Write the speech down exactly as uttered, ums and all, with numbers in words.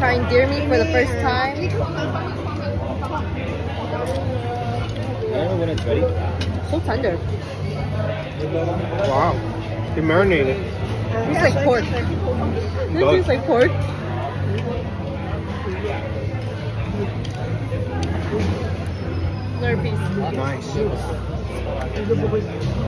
trying deer meat for the first time. I don't know when it's ready. So tender. Wow. They marinated. It's like pork. It tastes like pork. Another piece. Nice.